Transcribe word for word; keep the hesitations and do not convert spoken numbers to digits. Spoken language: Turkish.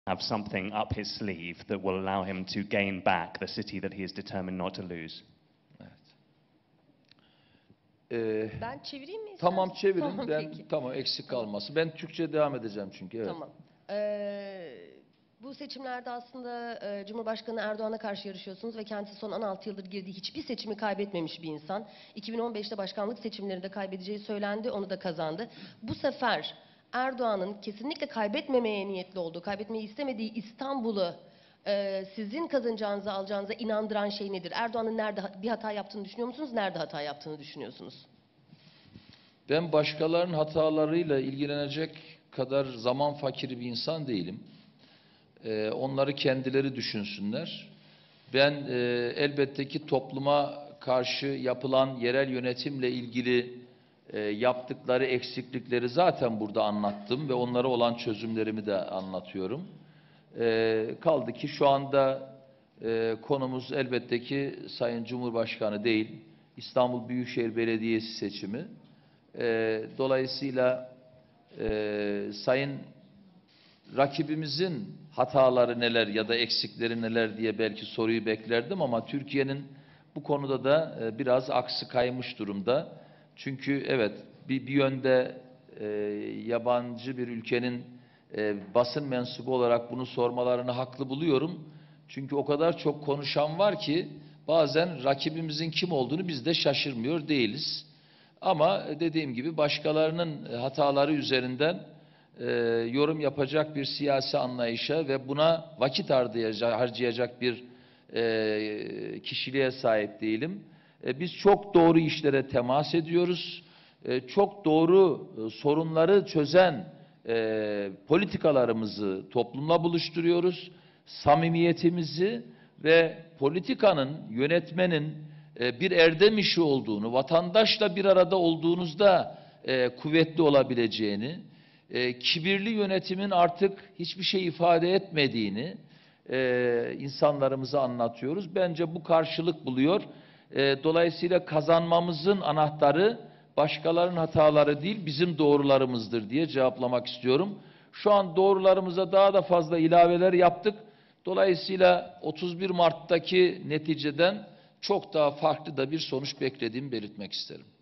have something up his sleeve that will allow him to gain back the city that he is determined not to lose. Ee, Ben çevireyim mi? tamam çevirin. Tamam, ben peki. tamam eksik Tamam. kalması. Ben Türkçe devam edeceğim çünkü. Evet. Tamam. Ee, bu seçimlerde aslında e, Cumhurbaşkanı Erdoğan'a karşı yarışıyorsunuz ve kendisi son on altı yıldır girdiği hiçbir seçimi kaybetmemiş bir insan. iki bin on beşte başkanlık seçimlerinde kaybedeceği söylendi, onu da kazandı. Bu sefer Erdoğan'ın kesinlikle kaybetmemeye niyetli olduğu, kaybetmeyi istemediği İstanbul'u e, sizin kazanacağınıza, alacağınıza inandıran şey nedir? Erdoğan'ın nerede bir hata yaptığını düşünüyor musunuz? Nerede hata yaptığını düşünüyorsunuz? Ben başkalarının hatalarıyla ilgilenecek kadar zaman fakiri bir insan değilim. Ee, onları kendileri düşünsünler. Ben e, elbette ki topluma karşı yapılan yerel yönetimle ilgili e, yaptıkları eksiklikleri zaten burada anlattım ve onlara olan çözümlerimi de anlatıyorum. E, kaldı ki şu anda e, konumuz elbette ki Sayın Cumhurbaşkanı değil, İstanbul Büyükşehir Belediyesi seçimi. E, dolayısıyla e, Sayın rakibimizin hataları neler ya da eksikleri neler diye belki soruyu beklerdim ama Türkiye'nin bu konuda da e, biraz aksı kaymış durumda. Çünkü evet bir, bir yönde e, yabancı bir ülkenin e, basın mensubu olarak bunu sormalarını haklı buluyorum. Çünkü o kadar çok konuşan var ki bazen rakibimizin kim olduğunu biz de şaşırmıyor değiliz. Ama dediğim gibi başkalarının hataları üzerinden e, yorum yapacak bir siyasi anlayışa ve buna vakit harcayacak, harcayacak bir e, kişiliğe sahip değilim. E, biz çok doğru işlere temas ediyoruz. E, çok doğru e, sorunları çözen e, politikalarımızı toplumla buluşturuyoruz. Samimiyetimizi ve politikanın, yönetmenin e, bir erdem işi olduğunu, vatandaşla bir arada olduğunuzda e, kuvvetli olabileceğini, e, kibirli yönetimin artık hiçbir şey ifade etmediğini e, insanlarımıza anlatıyoruz. Bence bu karşılık buluyor. E, dolayısıyla kazanmamızın anahtarı başkalarının hataları değil, bizim doğrularımızdır diye cevaplamak istiyorum. Şu an doğrularımıza daha da fazla ilaveler yaptık. Dolayısıyla otuz bir Mart'taki neticeden çok daha farklı da bir sonuç beklediğimi belirtmek isterim.